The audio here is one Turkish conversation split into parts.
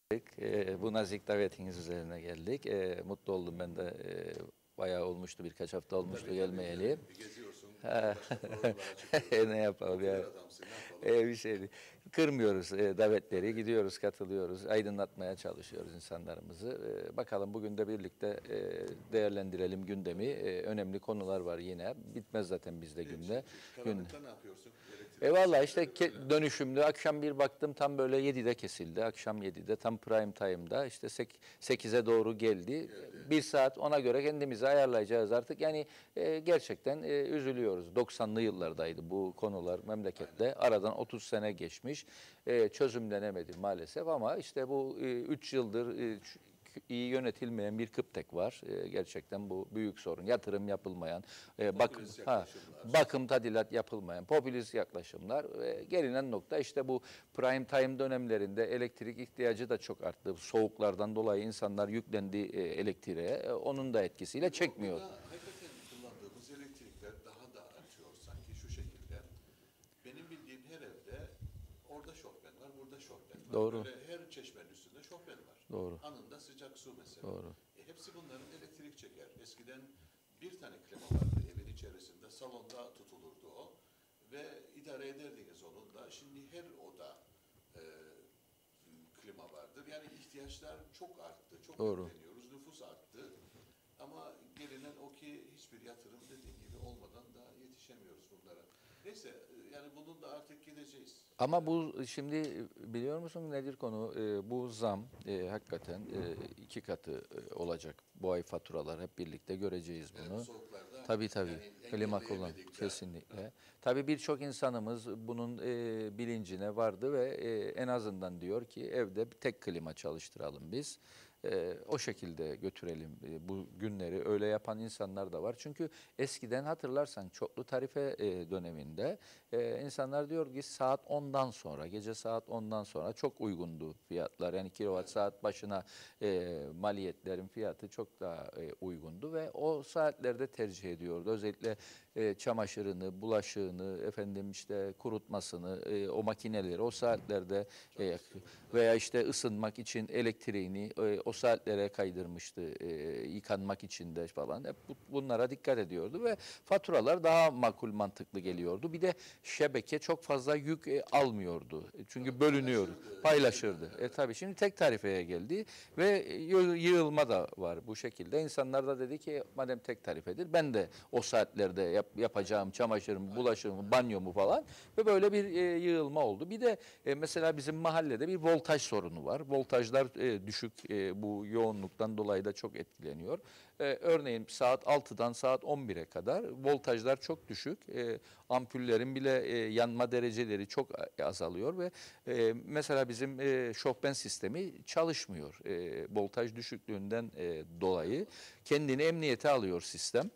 Bu nazik davetiniz üzerine geldik. Mutlu oldum ben de. Bayağı olmuştu, birkaç hafta olmuştu gelmeyeli. Bir geziyorsun, Ha. başka programlara çıkıyorsun. Ne yapalım ya? Popüler adamsın, ne yapalım? Bir şey değil. Kırmıyoruz davetleri, gidiyoruz, katılıyoruz, aydınlatmaya çalışıyoruz insanlarımızı. Bakalım bugün de birlikte değerlendirelim gündemi. Önemli konular var yine. Bitmez zaten bizde günde. Karanlıkta ne yapıyorsun? Valla işte dönüşümlü. Akşam bir baktım tam böyle 7'de kesildi. Akşam 7'de tam prime time'da işte 8'e doğru geldi. Bir saat ona göre kendimizi ayarlayacağız artık. Yani gerçekten üzülüyoruz. 90'lı yıllardaydı bu konular memlekette. Aradan 30 sene geçmiş. Çözümlenemedi maalesef ama işte bu 3 yıldır iyi yönetilmeyen bir Kıptek var. Gerçekten bu büyük sorun. Yatırım yapılmayan, bakım tadilat yapılmayan, popülist yaklaşımlar. Gelinen nokta işte bu prime time dönemlerinde elektrik ihtiyacı da çok arttı. Soğuklardan dolayı insanlar yüklendi elektriğe. Onun da etkisiyle çekmiyor. Hakikaten kullandığımız elektrikler daha da artıyor sanki şu şekilde. Benim bildiğim her evde orada şofben var, burada şofben var. Doğru. Böyle her çeşmenin üstünde şofben var. Doğru. Anında sıcak su mesela. Doğru. Hepsi bunların elektrik çeker. Eskiden bir tane klima vardı evin içerisinde. Salonda tutulurdu o. Ve idare ederdiniz onunla. Şimdi her oda klima vardır. Yani ihtiyaçlar çok arttı. Çok Doğru. yükleniyoruz. Nüfus arttı. Ama gelinen o ki hiçbir yatırım dediğim gibi olmadan da yetişemiyoruz bunlara. Neyse yani bunun da artık gideceğiz. Ama bu şimdi biliyor musun nedir konu? Bu zam hakikaten 2 katı olacak. Bu ay faturalar hep birlikte göreceğiz bunu. Evet, soğuklarda. Tabii. Yani Klima kullan kesinlikle. Tabii birçok insanımız bunun bilincine vardı ve en azından diyor ki evde bir tek klima çalıştıralım biz. O şekilde götürelim bu günleri. Öyle yapan insanlar da var. Çünkü eskiden hatırlarsan çoklu tarife döneminde insanlar diyor ki saat 10'dan sonra, gece saat 10'dan sonra çok uygundu fiyatlar. Yani kilowatt saat başına maliyetlerin fiyatı çok daha uygundu ve o saatlerde tercih ediyordu. Özellikle çamaşırını, bulaşığını, efendim işte kurutmasını, o makineleri o saatlerde veya işte ısınmak için elektriğini o saatlere kaydırmıştı, yıkanmak için de falan. Hep bunlara dikkat ediyordu ve faturalar daha makul mantıklı geliyordu. Bir de şebeke çok fazla yük almıyordu. Çünkü bölünüyordu, paylaşırdı. Tabii şimdi tek tarifeye geldi ve yığılma da var bu şekilde. İnsanlar da dedi ki madem tek tarifedir ben de o saatlerde yapacağım çamaşırımı, bulaşığımı, banyomu falan ve böyle bir yığılma oldu. Bir de mesela bizim mahallede bir voltaj sorunu var. Voltajlar düşük, bu yoğunluktan dolayı da çok etkileniyor. Örneğin saat 6'dan saat 11'e kadar voltajlar çok düşük. Ampullerin bile yanma dereceleri çok azalıyor ve mesela bizim şofben sistemi çalışmıyor. Voltaj düşüklüğünden dolayı kendini emniyete alıyor sistem.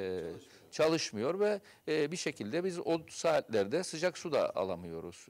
Çalışmıyor ve bir şekilde biz o saatlerde sıcak su da alamıyoruz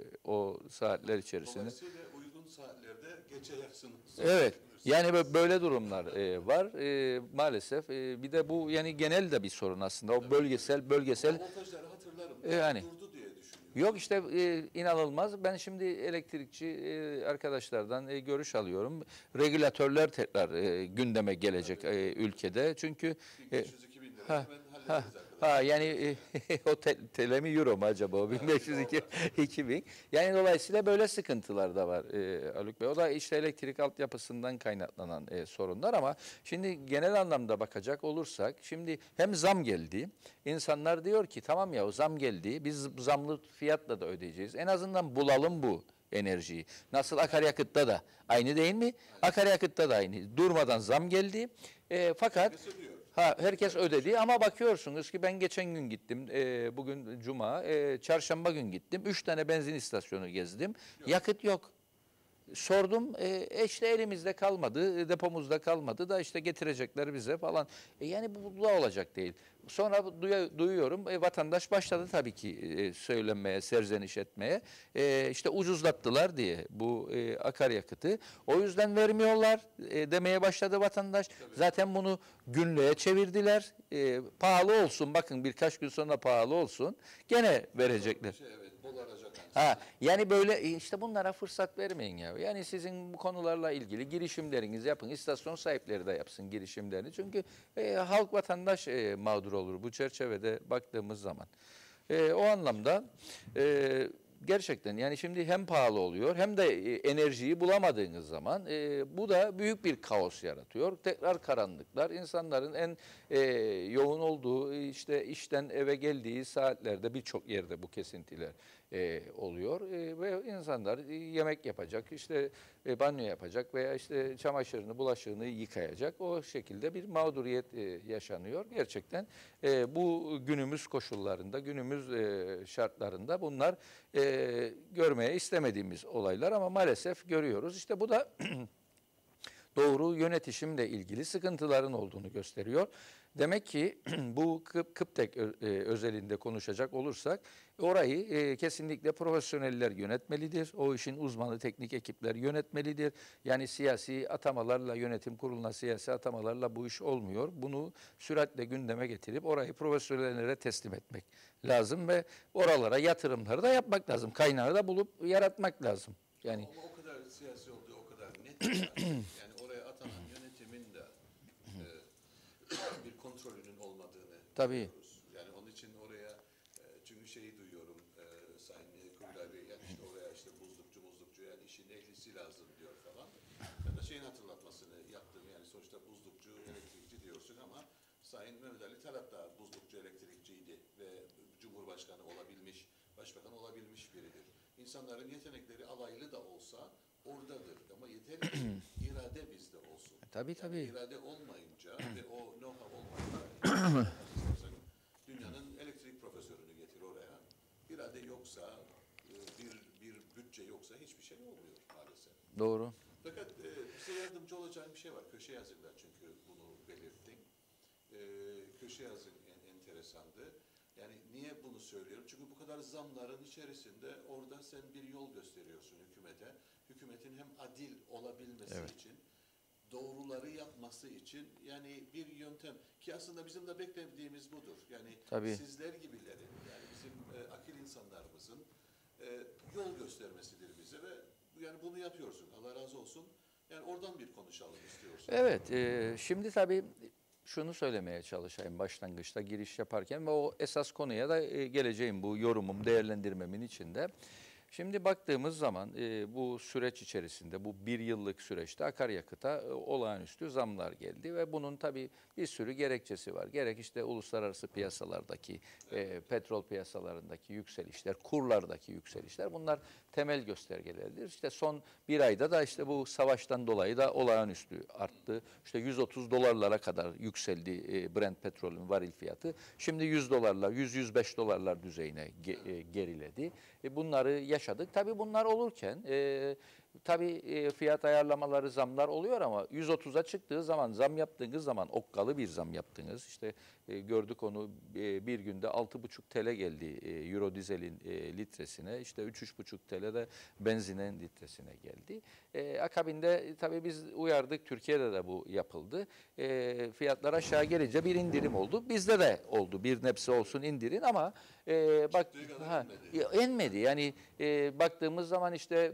o saatler içerisinde. Dolayısıyla uygun saatlerde geçeceksiniz. Evet. Yani böyle durumlar var maalesef. Bir de bu yani genel de bir sorun aslında. O bölgesel. Voltajları hatırlarım. Yani Durdu diye düşünüyorum. yok işte inanılmaz. Ben şimdi elektrikçi arkadaşlardan görüş alıyorum. Regülatörler tekrar gündeme gelecek ülkede. Çünkü 500-2000 lira hemen hallederiz yani o TL mi euro mu acaba o 1500-2000 yani dolayısıyla böyle sıkıntılar da var Haluk Bey. O da işte elektrik altyapısından kaynaklanan sorunlar ama şimdi genel anlamda bakacak olursak şimdi hem zam geldi. İnsanlar diyor ki tamam ya o zam geldi. Biz zamlı fiyatla da ödeyeceğiz. En azından bulalım bu enerjiyi. Nasıl akaryakıtta da aynı değil mi? Akaryakıtta da aynı. Durmadan zam geldi. Fakat herkes ödedi ama bakıyorsunuz ki ben geçen gün gittim, bugün cuma, çarşamba gün gittim, 3 tane benzin istasyonu gezdim, yakıt yok. Sordum, işte elimizde kalmadı, depomuzda kalmadı da işte getirecekler bize falan. Yani bu da olacak değil. Sonra duyuyorum, vatandaş başladı tabii ki söylenmeye, serzeniş etmeye. İşte ucuzlattılar diye bu akaryakıtı. O yüzden vermiyorlar demeye başladı vatandaş. Tabii. Zaten bunu günlüğe çevirdiler. Pahalı olsun, bakın birkaç gün sonra pahalı olsun. Gene verecekler. Evet, bol aracak Ha, yani böyle işte bunlara fırsat vermeyin ya. Yani sizin bu konularla ilgili girişimlerinizi yapın. İstasyon sahipleri de yapsın girişimlerini. Çünkü halk vatandaş mağdur olur bu çerçevede baktığımız zaman. O anlamda gerçekten yani şimdi hem pahalı oluyor hem de enerjiyi bulamadığınız zaman bu da büyük bir kaos yaratıyor. Tekrar karanlıklar, insanların en yoğun olduğu işte işten eve geldiği saatlerde birçok yerde bu kesintiler oluyor ve insanlar yemek yapacak, işte banyo yapacak veya işte çamaşırını, bulaşığını yıkayacak. O şekilde bir mağduriyet yaşanıyor. Gerçekten bu günümüz koşullarında, günümüz şartlarında bunlar görmeye istemediğimiz olaylar ama maalesef görüyoruz. İşte bu da doğru yönetişimle ilgili sıkıntıların olduğunu gösteriyor. Demek ki bu Kıptek özelinde konuşacak olursak orayı kesinlikle profesyoneller yönetmelidir. O işin uzmanı teknik ekipler yönetmelidir. Yani siyasi atamalarla, yönetim kuruluna siyasi atamalarla bu iş olmuyor. Bunu süratle gündeme getirip orayı profesyonellere teslim etmek lazım ve oralara yatırımları da yapmak lazım. Kaynağı da bulup yaratmak lazım. Yani Ama o kadar siyasi olduğu o kadar net ki yani oraya atanan yönetimin de bir kontrolünün olmadığını tabii. biliyoruz. Yani onun için oraya çünkü şeyi duyuyorum Sayın Kubilay Bey yani işte oraya işte buzlukçu yani işin ehlisi lazım diyor falan. Ben de şeyin hatırlatmasını yaptım yani sonuçta buzlukçu, elektrikçi diyorsun ama Sayın Mehmet Ali Talat da buzlukçu, elektrikçiydi ve Cumhurbaşkanı olabilmiş, başbakan olabilmiş biridir. İnsanların yetenekleri alaylı da olsa oradadır ama yeter ki irade bizde olsun. Tabii Yani tabii. irade olmayınca ve o know-how olmayınca dünyanın elektrik profesörünü getir oraya. İrade yoksa, bir bütçe yoksa hiçbir şey olmuyor maalesef. Doğru. Fakat bize yardımcı olacağım bir şey var. Köşe yazılar çünkü bunu belirttin. Köşe yazın enteresandı. Yani niye bunu söylüyorum? Çünkü bu kadar zamların içerisinde orada sen bir yol gösteriyorsun hükümete. Hükümetin hem adil olabilmesi için, doğruları yapması için yani bir yöntem ki aslında bizim de beklediğimiz budur. Yani Tabii. sizler gibilerin yani bizim akil insanlarımızın yol göstermesidir bize ve yani bunu yapıyorsun. Allah razı olsun. Yani oradan bir konuşalım istiyorsun. Evet, şimdi tabii şunu söylemeye çalışayım başlangıçta giriş yaparken ve o esas konuya da geleceğim bu yorumum, değerlendirmemin içinde. Şimdi baktığımız zaman bu süreç içerisinde, bu bir yıllık süreçte akaryakıta olağanüstü zamlar geldi ve bunun tabii bir sürü gerekçesi var. Gerek işte uluslararası piyasalardaki, petrol piyasalarındaki yükselişler, kurlardaki yükselişler bunlar temel göstergeleridir. İşte son bir ayda da işte bu savaştan dolayı da olağanüstü arttı. İşte 130 dolarlara kadar yükseldi Brent petrolün varil fiyatı. Şimdi 100 dolarlar, 100-105 dolarlar düzeyine geriledi. Bunları yaşadık. Tabii bunlar olurken tabii fiyat ayarlamaları, zamlar oluyor ama 130'a çıktığı zaman, zam yaptığınız zaman, okkalı bir zam yaptınız. İşte gördük onu bir günde 6,5 TL geldi Euro dizelin litresine. İşte 3-3,5 TL de benzinin litresine geldi. Akabinde tabii biz uyardık, Türkiye'de de bu yapıldı. Fiyatlar aşağı gelince bir indirim oldu. Bizde de oldu, bir nebze olsun indirin ama bak enmedi. Yani baktığımız zaman işte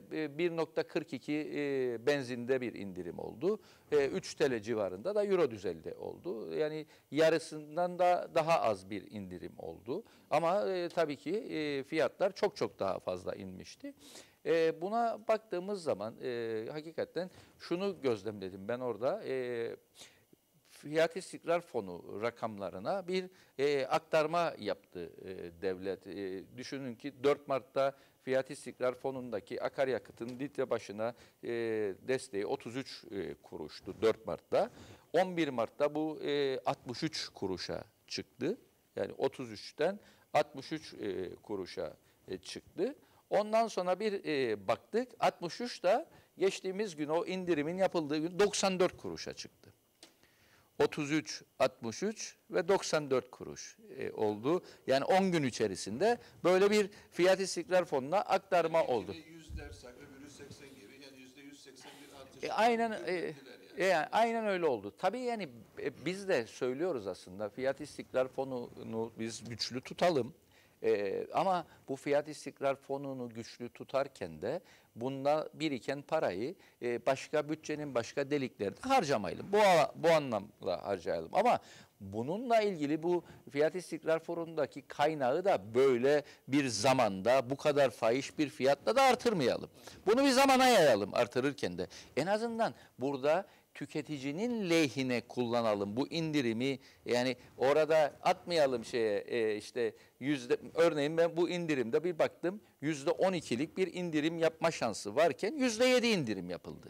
1,42 benzinde bir indirim oldu. 3 TL civarında da Euro düzelde oldu. Yani yarısından da daha az bir indirim oldu. Ama tabii ki fiyatlar çok çok daha fazla inmişti. Buna baktığımız zaman hakikaten şunu gözlemledim ben orada. Fiyat İstikrar Fonu rakamlarına bir aktarma yaptı devlet. Düşünün ki 4 Mart'ta Fiyat İstikrar Fonu'ndaki akaryakıtın litre başına desteği 33 kuruştu 4 Mart'ta. 11 Mart'ta bu 63 kuruşa çıktı. Yani 33'ten 63 kuruşa çıktı. Ondan sonra bir baktık 63 da geçtiğimiz gün o indirimin yapıldığı gün 94 kuruşa çıktı. 33, 63 ve 94 kuruş oldu. Yani 10 gün içerisinde böyle bir Fiyat İstikrar Fonu'na aktarma oldu. %100 dersek öbürü 80 gibi yani %180 bir artış. Yani aynen öyle oldu. Tabii yani biz de söylüyoruz aslında Fiyat İstikrar Fonu'nu biz güçlü tutalım. Ama bu fiyat istikrar fonunu güçlü tutarken de bunda biriken parayı başka bütçenin başka deliklerde harcamayalım. Bu anlamda harcayalım. Ama bununla ilgili bu fiyat istikrar fonundaki kaynağı da böyle bir zamanda bu kadar fahiş bir fiyatla da artırmayalım. Bunu bir zamana yayalım artırırken de. En azından burada tüketicinin lehine kullanalım bu indirimi, yani orada atmayalım işte örneğin ben bu indirimde bir baktım %12'lik bir indirim yapma şansı varken %7 indirim yapıldı.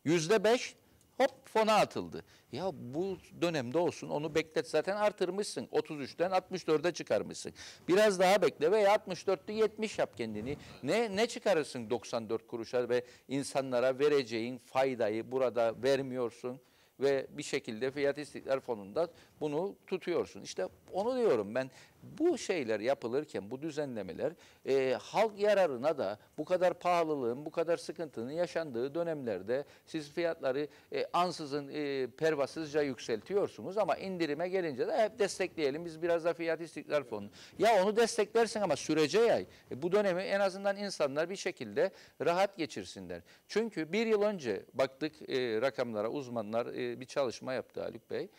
%5 hop fona atıldı. Ya bu dönemde olsun, onu beklet, zaten artırmışsın. 33'ten 64'e çıkarmışsın. Biraz daha bekle veya 64'lü 70 yap kendini. Ne çıkarırsın 94 kuruşa ve insanlara vereceğin faydayı burada vermiyorsun ve bir şekilde fiyat istikrar fonunda bunu tutuyorsun. İşte onu diyorum ben, bu şeyler yapılırken, bu düzenlemeler halk yararına da, bu kadar pahalılığın, bu kadar sıkıntının yaşandığı dönemlerde siz fiyatları ansızın pervasızca yükseltiyorsunuz ama indirime gelince de hep destekleyelim biz biraz da fiyat istikrar fonu. Ya onu desteklersin ama sürece yay. Bu dönemi en azından insanlar bir şekilde rahat geçirsinler. Çünkü bir yıl önce baktık rakamlara, uzmanlar bir çalışma yaptı Haluk Bey.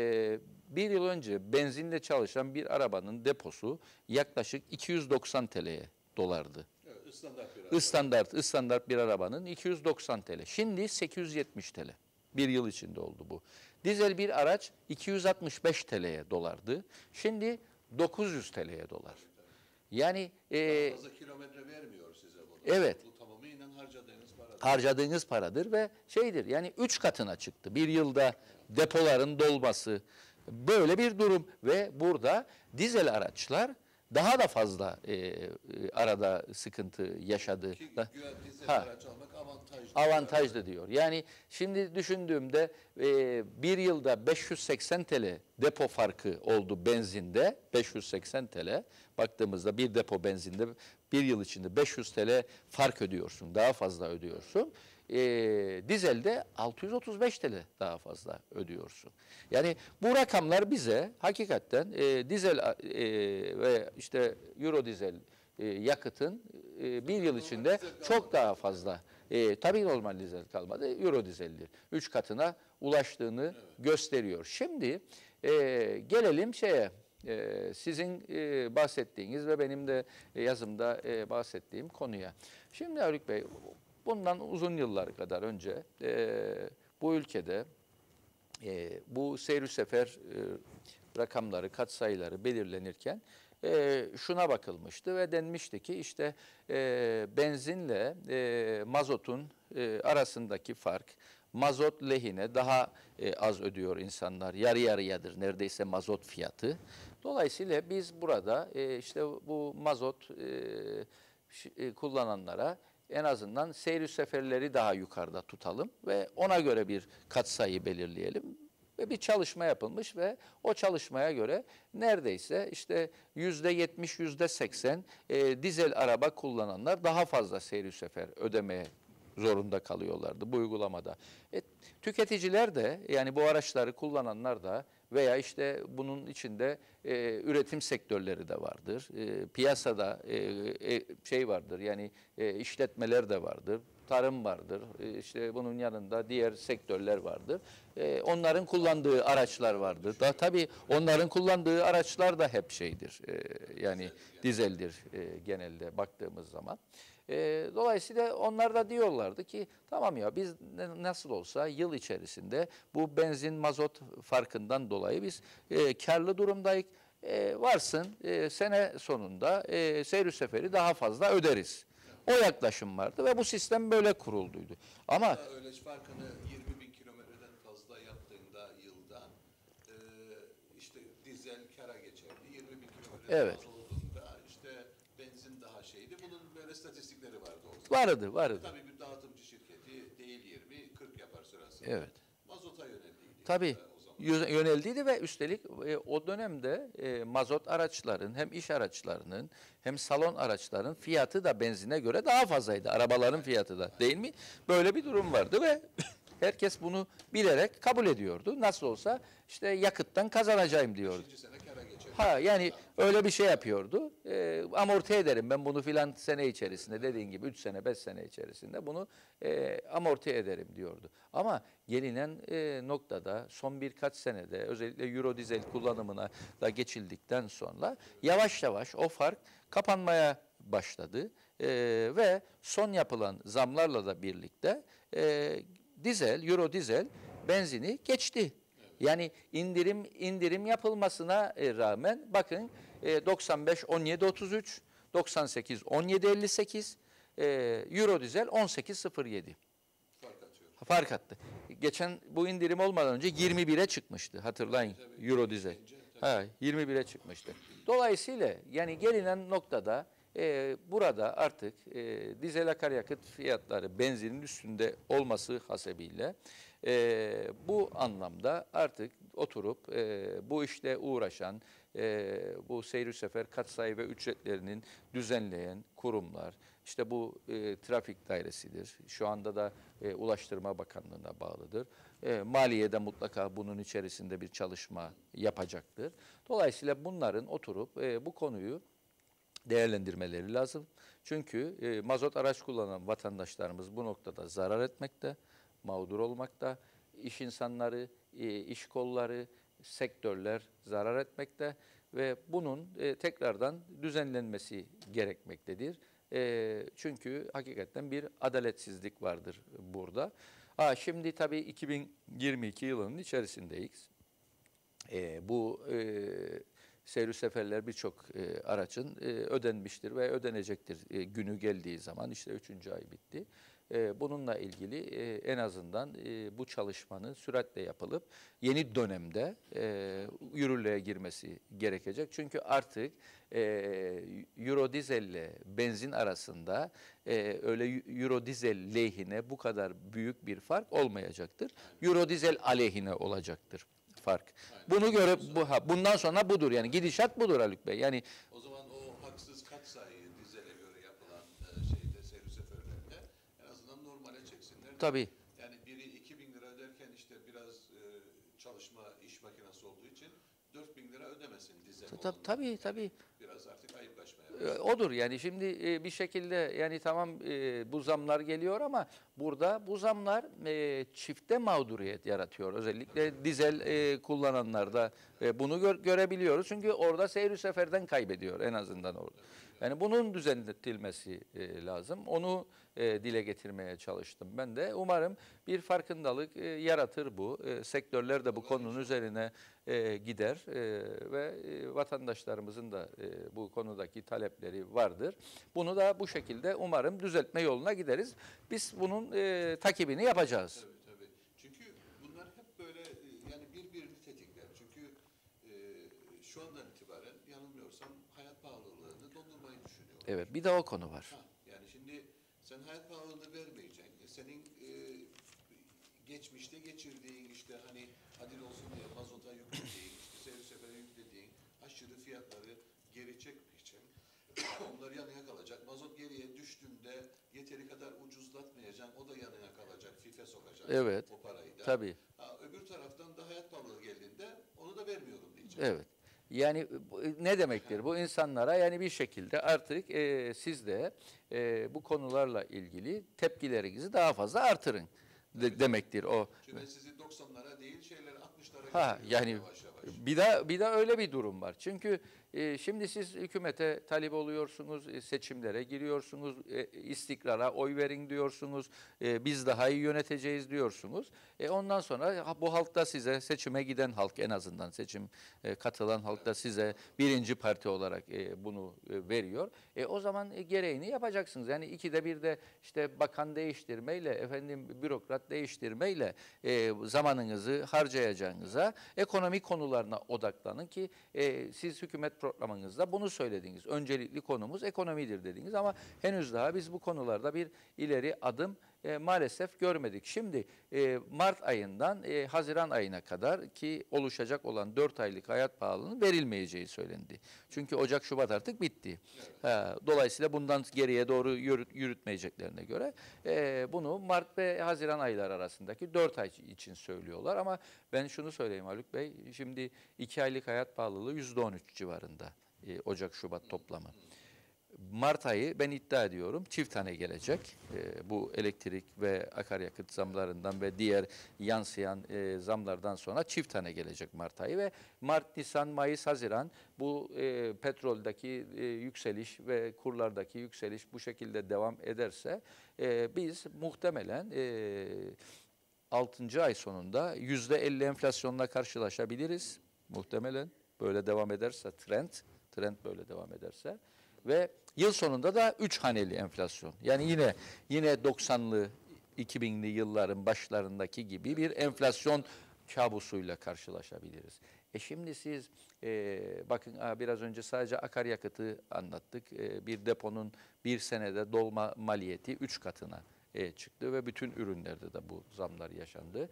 Bir yıl önce benzinle çalışan bir arabanın deposu yaklaşık 290 TL'ye dolardı. Evet, Standart bir arabanın 290 TL. Şimdi 870 TL. Bir yıl içinde oldu bu. Dizel bir araç 265 TL'ye dolardı. Şimdi 900 TL'ye dolar. Yani fazla kilometre vermiyor size bunu. evet. Bu tamamen harcadığınız paradır. Harcadığınız paradır ve şeydir, yani 3 katına çıktı. Bir yılda depoların dolması, böyle bir durum ve burada dizel araçlar daha da fazla arada sıkıntı yaşadı. Ki güya dizel araç almak avantajlı. Avantajlı diyor. Yani şimdi düşündüğümde bir yılda 580 TL depo farkı oldu benzinde. 580 TL baktığımızda bir depo benzinde bir yıl içinde 500 TL fark ödüyorsun. Daha fazla ödüyorsun. Dizelde 635 TL daha fazla ödüyorsun. Yani bu rakamlar bize hakikaten dizel ve işte Euro dizel yakıtın bir yıl içinde çok daha fazla, tabii normal dizel kalmadı, Euro dizeldir. 3 katına ulaştığını gösteriyor. Şimdi gelelim sizin bahsettiğiniz ve benim de yazımda bahsettiğim konuya. Şimdi Haluk Bey, bundan uzun yıllar kadar önce bu ülkede bu seyir sefer rakamları, katsayıları belirlenirken şuna bakılmıştı ve denmişti ki işte benzinle mazotun arasındaki fark, mazot lehine daha az ödüyor insanlar. Yarı yarıyadır neredeyse mazot fiyatı. Dolayısıyla biz burada işte bu mazot kullananlara en azından seyir seferleri daha yukarıda tutalım ve ona göre bir katsayı belirleyelim. Ve bir çalışma yapılmış ve o çalışmaya göre neredeyse işte %70, %80 dizel araba kullananlar daha fazla seyir sefer ödemeye zorunda kalıyorlardı bu uygulamada. Tüketiciler de, yani bu araçları kullananlar da veya işte bunun içinde üretim sektörleri de vardır. Piyasada vardır, yani işletmeler de vardır. Tarım vardır, işte bunun yanında diğer sektörler vardır. Onların kullandığı araçlar vardır. Tabii onların kullandığı araçlar da hep yani dizeldir genelde baktığımız zaman. Dolayısıyla onlar da diyorlardı ki tamam ya, biz nasıl olsa yıl içerisinde bu benzin mazot farkından dolayı biz karlı durumdayız. Varsın sene sonunda seyir seferi daha fazla öderiz. O yaklaşım vardı ve bu sistem böyle kurulduydu. Ama öyle farkını 20.000 kilometreden fazla yaptığında yılda işte dizel kara geçerdi. 20.000 kilometreden evet. fazla olduğunda işte benzin daha şeydi. Bunun böyle statistikleri vardı o zaman. Vardı. Tabii bir dağıtımcı şirketi değil 20-40 yapar sırasında. Evet. Mazota yöneldiydi. Tabii yöneldiydi ve üstelik o dönemde mazot araçların, hem iş araçlarının hem salon araçların fiyatı da benzine göre daha fazlaydı. Arabaların fiyatı da, değil mi? Böyle bir durum vardı ve herkes bunu bilerek kabul ediyordu. Nasıl olsa işte yakıttan kazanacağım diyordu. 5. sene kara geçer. Ha yani öyle bir şey yapıyordu. Amorti ederim ben bunu filan sene içerisinde, dediğin gibi 3 sene 5 sene içerisinde bunu amorti ederim diyordu. Ama gelinen noktada son birkaç senede özellikle Eurodizel kullanımına da geçildikten sonra yavaş yavaş o fark kapanmaya başladı. Ve son yapılan zamlarla da birlikte Eurodizel benzini geçti. Yani indirim yapılmasına rağmen bakın 95 17.33, 98 17.58, Eurodizel 18.07. Fark atıyor. Fark attı. Geçen bu indirim olmadan önce 21'e çıkmıştı. Hatırlayın Eurodizel. Ha, 21'e çıkmıştı. Dolayısıyla yani gelinen noktada burada artık dizel akaryakıt fiyatları benzinin üstünde olması hasebiyle bu anlamda artık oturup bu işle uğraşan, bu seyir sefer katsayı ve ücretlerinin düzenleyen kurumlar, işte bu trafik dairesidir. Şu anda da Ulaştırma Bakanlığı'na bağlıdır. Maliye de mutlaka bunun içerisinde bir çalışma yapacaktır. Dolayısıyla bunların oturup bu konuyu değerlendirmeleri lazım. Çünkü mazot araç kullanan vatandaşlarımız bu noktada zarar etmekte, mağdur olmakta. İş insanları, iş kolları, sektörler zarar etmekte ve bunun tekrardan düzenlenmesi gerekmektedir. Çünkü hakikaten bir adaletsizlik vardır burada. Şimdi tabii 2022 yılının içerisindeyiz. Bu seyir seferler birçok aracın ödenmiştir ve ödenecektir günü geldiği zaman. İşte 3. ay bitti. Bununla ilgili en azından bu çalışmanın süratle yapılıp yeni dönemde yürürlüğe girmesi gerekecek. Çünkü artık Eurodizel ile benzin arasında öyle Eurodizel lehine bu kadar büyük bir fark olmayacaktır. Eurodizel aleyhine olacaktır fark. Bunu göre bundan sonra budur yani gidişat budur Haluk Bey. Yani O zaman o haksız katsayıyı dizele göre yapılan seyir seferlerinde en azından normale çeksinler. tabii. Yani biri 2.000 lira öderken işte biraz çalışma iş makinesi olduğu için 4.000 lira ödemesin dizel olanlar. Tabii. Biraz artık ayıplaşmaya başladı. Odur yani şimdi bir şekilde yani tamam bu zamlar geliyor ama burada bu zamlar çifte mağduriyet yaratıyor. Özellikle dizel kullananlarda bunu görebiliyoruz. Çünkü orada seyir seferden kaybediyor en azından orada. Yani bunun düzenletilmesi lazım. Onu dile getirmeye çalıştım ben de. Umarım bir farkındalık yaratır bu. Sektörler de bu konunun üzerine gider ve vatandaşlarımızın da bu konudaki talepleri vardır. Bunu da bu şekilde umarım düzeltme yoluna gideriz. Biz bunun takibini yapacağız. Tabii. Çünkü bunlar hep böyle yani birbirini tetikler. Çünkü şu andan itibaren yanılmıyorsam hayat pahalılığını dondurmayı düşünüyor. Evet, bir de o konu var. Yani şimdi sen hayat pahalılığını vermeyeceksin. Senin geçmişte geçirdiğin işte hani adil olsun diye mazota yüklediğin, işte seyir sefere yüklediğin aşırı fiyatları geri çekmeyeceksin. Onlar yanına kalacak. Mazot geriye düştüğünde yeteri kadar ucuzlatmayacaksın. O da yanına kalacak. FİFE sokacak Evet. o parayı da. Tabii. Öbür taraftan da hayat pahalılığı geldiğinde onu da vermiyorum diyeceksin. Evet. Yani ne demektir? Bu insanlara yani bir şekilde artık siz de bu konularla ilgili tepkilerinizi daha fazla artırın demektir o. Çünkü ben sizi 90'lara değil şeyleri 60'lara Yani yavaş yavaş. bir de öyle bir durum var. Çünkü şimdi siz hükümete talip oluyorsunuz, seçimlere giriyorsunuz, istikrara oy verin diyorsunuz, biz daha iyi yöneteceğiz diyorsunuz. Ondan sonra bu halk da size, seçime giden halk en azından seçim katılan halk da size birinci parti olarak bunu veriyor. O zaman gereğini yapacaksınız. Yani ikide bir de işte bakan değiştirmeyle, efendim bürokrat değiştirmeyle zamanınızı harcayacağınıza ekonomi konularına odaklanın ki siz hükümet programınızda bunu söylediniz. Öncelikli konumuz ekonomidir dediniz ama henüz daha biz bu konularda bir ileri adım maalesef görmedik. Şimdi Mart ayından Haziran ayına kadar ki oluşacak olan 4 aylık hayat pahalılığının verilmeyeceği söylendi. Çünkü Ocak, Şubat artık bitti. Dolayısıyla bundan geriye doğru yürütmeyeceklerine göre bunu Mart ve Haziran ayları arasındaki 4 ay için söylüyorlar. Ama ben şunu söyleyeyim Haluk Bey, şimdi 2 aylık hayat pahalılığı %13 civarında Ocak, Şubat toplamı. Mart ayı ben iddia ediyorum çift tane gelecek. Bu elektrik ve akaryakıt zamlarından ve diğer yansıyan zamlardan sonra çift tane gelecek Mart ayı ve Mart, Nisan, Mayıs, Haziran bu petroldeki yükseliş ve kurlardaki yükseliş bu şekilde devam ederse biz muhtemelen 6. ay sonunda %50 enflasyonla karşılaşabiliriz. Muhtemelen böyle devam ederse trend böyle devam ederse. Ve yıl sonunda da 3 haneli enflasyon. Yani yine 90'lı 2000'li yılların başlarındaki gibi bir enflasyon kabusuyla karşılaşabiliriz. Şimdi siz bakın biraz önce sadece akaryakıtı anlattık. Bir deponun bir senede dolma maliyeti 3 katına çıktı ve bütün ürünlerde de bu zamlar yaşandı.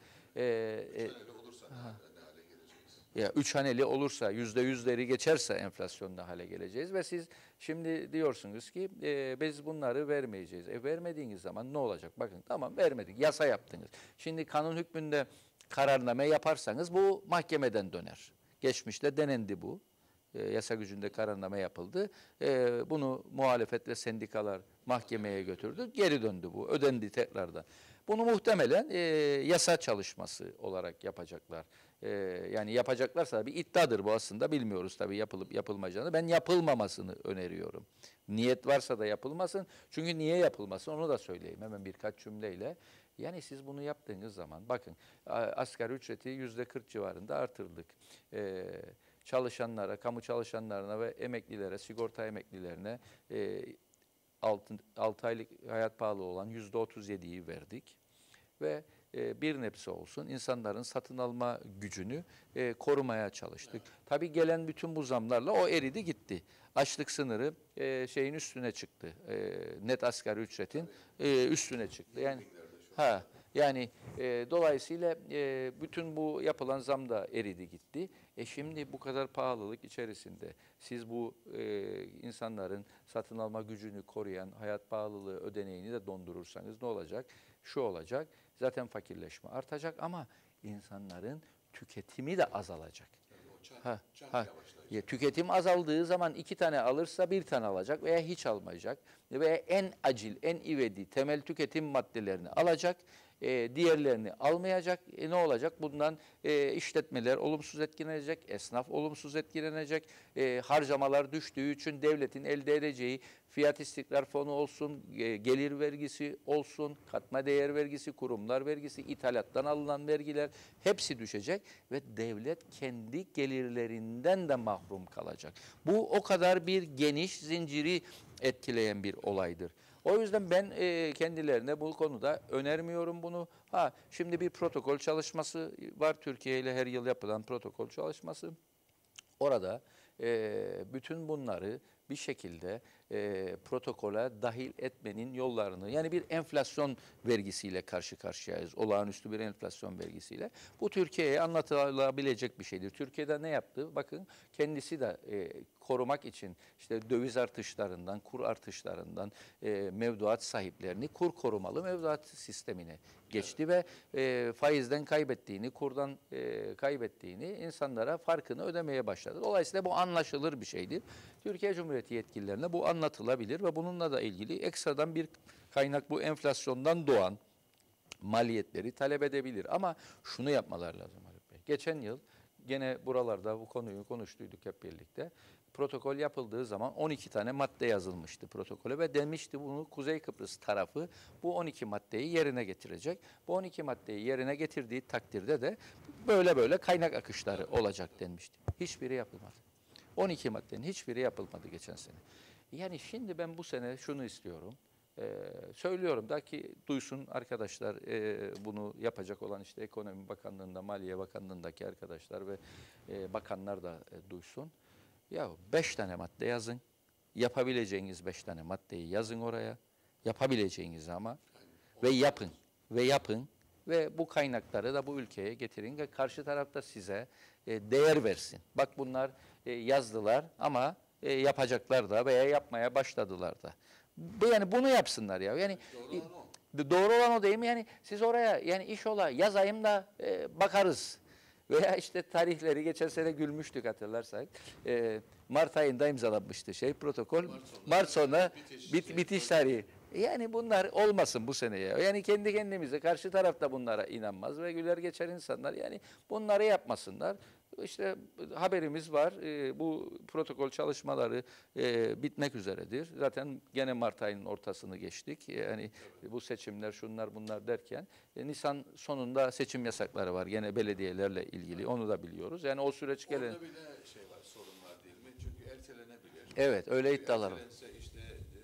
3 haneli olursa %100'leri geçerse enflasyonda hale geleceğiz ve siz şimdi diyorsunuz ki biz bunları vermeyeceğiz. Vermediğiniz zaman ne olacak? Bakın tamam vermedik, yasa yaptınız. Şimdi kanun hükmünde kararname yaparsanız bu mahkemeden döner. Geçmişte denendi bu. Yasa gücünde kararname yapıldı. Bunu muhalefet ve sendikalar mahkemeye götürdü. Geri döndü bu. Ödendi tekrardan. Bunu muhtemelen yasa çalışması olarak yapacaklar. Yani yapacaklarsa bir iddiadır bu aslında. Bilmiyoruz tabii yapılıp yapılmayacağını. Ben yapılmamasını öneriyorum. Niyet varsa da yapılmasın. Çünkü niye yapılmasın onu da söyleyeyim hemen birkaç cümleyle. Yani siz bunu yaptığınız zaman bakın asgari ücreti %40 civarında artırdık. Çalışanlara, kamu çalışanlarına ve emeklilere, sigorta emeklilerine 6 aylık hayat pahalı olan %37'yi verdik. Ve bir nebze olsun insanların satın alma gücünü korumaya çalıştık. Tabii gelen bütün bu zamlarla o eridi gitti. Açlık sınırı şeyin üstüne çıktı. Net asgari ücretin üstüne çıktı. Yani dolayısıyla bütün bu yapılan zam da eridi gitti. Şimdi bu kadar pahalılık içerisinde siz bu insanların satın alma gücünü koruyan hayat pahalılığı ödeneğini de dondurursanız ne olacak? Şu olacak, zaten fakirleşme artacak ama insanların tüketimi de azalacak. Tüketim azaldığı zaman 2 tane alırsa 1 tane alacak veya hiç almayacak. Veya en acil, en ivedi temel tüketim maddelerini alacak. Diğerlerini almayacak. Ne olacak? Bundan işletmeler olumsuz etkilenecek, esnaf olumsuz etkilenecek. Harcamalar düştüğü için devletin elde edeceği fiyat istikrar fonu olsun, gelir vergisi olsun, katma değer vergisi, kurumlar vergisi, ithalattan alınan vergiler hepsi düşecek ve devlet kendi gelirlerinden de mahrum kalacak. Bu o kadar bir geniş zinciri etkileyen bir olaydır. O yüzden ben kendilerine bu konuda önermiyorum bunu. Şimdi bir protokol çalışması var Türkiye ile her yıl yapılan protokol çalışması. Orada bütün bunları bir şekilde protokole dahil etmenin yollarını yani bir enflasyon vergisiyle karşı karşıyayız. Olağanüstü bir enflasyon vergisiyle. Bu Türkiye'ye anlatılabilecek bir şeydir. Türkiye'de ne yaptı? Bakın kendisi de korumak için işte döviz artışlarından, kur artışlarından mevduat sahiplerini kur korumalı mevduat sistemine geçti ve faizden kaybettiğini, kurdan kaybettiğini insanlara farkını ödemeye başladı. Dolayısıyla bu anlaşılır bir şeydir. Türkiye Cumhuriyeti yetkililerine bu anlatılabilir ve bununla da ilgili ekstradan bir kaynak bu enflasyondan doğan maliyetleri talep edebilir. Ama şunu yapmalar lazım Haluk Bey. Geçen yıl gene buralarda bu konuyu konuştuyduk hep birlikte. Protokol yapıldığı zaman 12 tane madde yazılmıştı protokole ve demişti bunu Kuzey Kıbrıs tarafı bu 12 maddeyi yerine getirecek. Bu 12 maddeyi yerine getirdiği takdirde de böyle kaynak akışları olacak denmişti. Hiçbiri yapılmadı. 12 maddenin hiçbiri yapılmadı geçen sene. Yani şimdi ben bu sene şunu istiyorum. Söylüyorum da ki duysun arkadaşlar bunu yapacak olan işte Ekonomi Bakanlığı'nda, Maliye Bakanlığı'ndaki arkadaşlar ve bakanlar da duysun. Ya 5 tane madde yazın. Yapabileceğiniz 5 tane maddeyi yazın oraya. Yapabileceğiniz ama ve yapın ve yapın ve bu kaynakları da bu ülkeye getirin ve karşı tarafta size değer versin. Bak bunlar yazdılar ama yapacaklar da veya yapmaya başladılar da. Yani bunu yapsınlar ya. Yani Doğru olan o. doğru olan o değil mi? Yani siz oraya yani iş ola yazayım da bakarız. Veya işte tarihleri geçen sene gülmüştük hatırlarsak. Mart ayında imzalanmıştı protokol. Mart sonu bitiş tarihi. Yani bunlar olmasın bu sene ya. Yani kendi kendimize karşı tarafta bunlara inanmaz ve güler geçer insanlar. Yani bunları yapmasınlar. İşte haberimiz var. Bu protokol çalışmaları bitmek üzeredir. Zaten gene Mart ayının ortasını geçtik. Yani bu seçimler şunlar bunlar derken Nisan sonunda seçim yasakları var. Gene belediyelerle ilgili. Onu da biliyoruz. Yani o süreç gelen. Orada bir de şey var, sorun var değil mi? Çünkü ertelenebilir. Evet, öyle iddialar var. Ertelense işte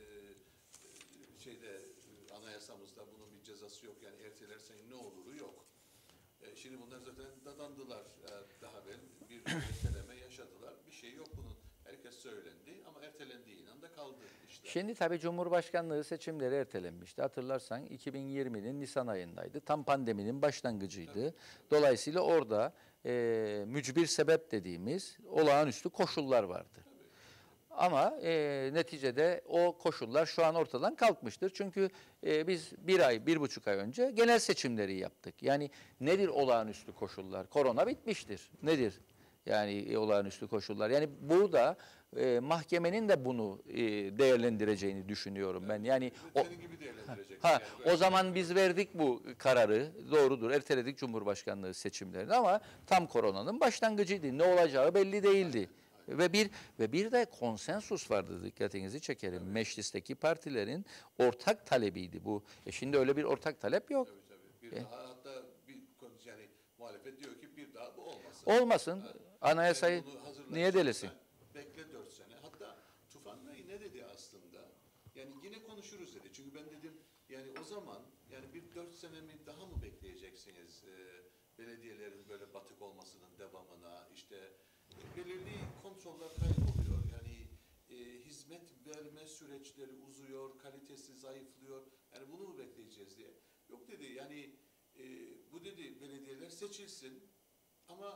anayasamızda bunun bir cezası yok. Yani ertelersen ne oluru yok. Şimdi bunlar zaten dadandılar daha evvel. Bir erteleme yaşadılar. Bir şey yok bunun. Herkes söylendi ama ertelendiği anda kaldı işte. Şimdi tabii Cumhurbaşkanlığı seçimleri ertelenmişti. Hatırlarsan 2020'nin Nisan ayındaydı. Tam pandeminin başlangıcıydı. Dolayısıyla orada mücbir sebep dediğimiz olağanüstü koşullar vardı. Ama neticede o koşullar şu an ortadan kalkmıştır. Çünkü biz 1,5 ay önce genel seçimleri yaptık. Yani nedir olağanüstü koşullar? Korona bitmiştir. Nedir? Yani olağanüstü koşullar. Yani burada mahkemenin de bunu değerlendireceğini düşünüyorum ben. Yani Senin gibi değerlendirecek. o zaman biz verdik bu kararı. Doğrudur. Erteledik Cumhurbaşkanlığı seçimlerini ama tam koronanın başlangıcıydı. Ne olacağı belli değildi. Ve bir de konsensus vardı, dikkatinizi çekerim. Meclisteki partilerin ortak talebiydi bu. Şimdi öyle bir ortak talep yok. Tabii. Bir daha hatta yani muhalefet diyor ki bir daha bu olmasın. Olmasın. Anayasayı niye delesin? Bekle 4 sene. Hatta Tufan Bey ne dedi aslında? Yani yine konuşuruz dedi. Çünkü ben dedim yani o zaman yani bir 4 sene mi daha mı bekleyeceksiniz belediyelerin böyle batık olmasının devamına işte belirli kontroller kayboluyor. Yani hizmet verme süreçleri uzuyor, kalitesi zayıflıyor. Yani bunu mu bekleyeceğiz diye. Yok dedi yani bu dedi belediyeler seçilsin ama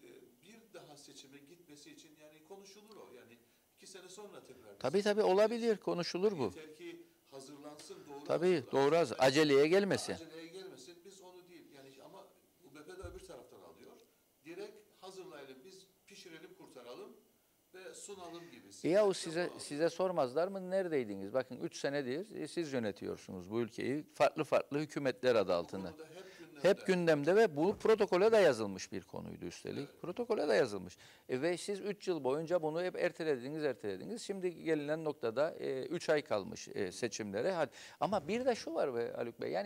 bir daha seçime gitmesi için yani konuşulur o. Yani 2 sene sonra tekrar. Tabii olabilir, konuşulur bu. Yeter ki hazırlansın, doğru Tabii hazırlansın. aceleye gelmesin. Aceleye gelmesin. Biz onu değil. Yani ama UBP de öbür taraftan alıyor. Direkt hazırlayalım. Biz pişirelim, kurtaralım ve sunalım gibisi. Ya size sormazlar mı neredeydiniz? Bakın 3 senedir siz yönetiyorsunuz bu ülkeyi. Farklı hükümetler adı altında. Hep gündemde ve bu protokole de yazılmış bir konuydu üstelik. Evet. Protokole de yazılmış. Ve siz 3 yıl boyunca bunu hep ertelediniz. Şimdi gelinen noktada 3 ay kalmış seçimlere. Hadi. Ama bir de şu var be Haluk Bey.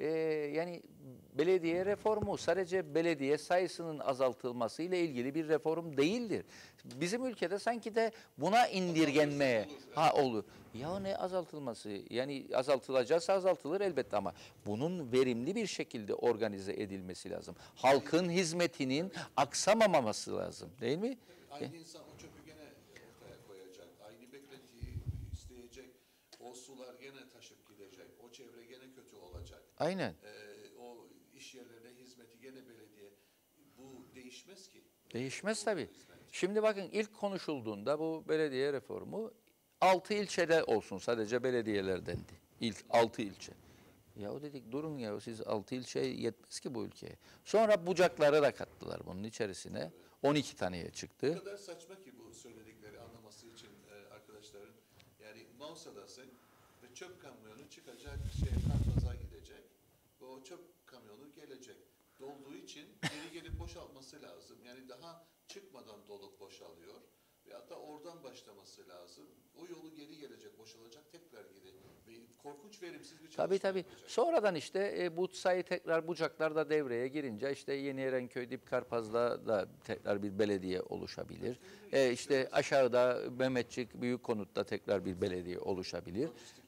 Yani belediye reformu sadece belediye sayısının azaltılması ile ilgili bir reform değildir. Bizim ülkede sanki de buna indirgenmeye olur. Ya ne azaltılması? Yani azaltılacaksa azaltılır elbette ama bunun verimli bir şekilde organize edilmesi lazım. Halkın hizmetinin aksamaması lazım, değil mi? Aynı insan o çöpü gene ortaya koyacak. Aynı beklentiyi isteyecek. O sular gene taşıp gidecek. O çevre gene kötü olacak. Aynen. O iş yerlerine hizmeti gene belediye. Bu değişmez ki. Değişmez tabii. Şimdi bakın ilk konuşulduğunda bu belediye reformu 6 ilçede olsun sadece belediyelerdendi. İlk 6 ilçe. Ya dedik durun ya siz 6 ilçe yetmez ki bu ülkeye. Sonra bucakları da kattılar bunun içerisine. 12 taneye çıktı. O kadar saçma ki bu söyledikleri anlaması için arkadaşların. Yani Mausa'dasın ve çöp kamyonu çıkacak Karpaz'a gidecek. O çöp kamyonu gelecek. Dolduğu için geri gelip boşaltması lazım. Yani daha çıkmadan dolup boşalıyor. Ve hatta oradan başlaması lazım. O yolu geri gelecek, boşalacak, tekrar geri. Ve korkunç verimsiz bir çalışma Tabii. yapacak. Sonradan işte bu sayı tekrar bucaklar da devreye girince işte Yeni Erenköy, Dipkarpaz'da da tekrar bir belediye oluşabilir. İşte aşağıda Mehmetçik, Büyükkonut'ta tekrar bir belediye oluşabilir.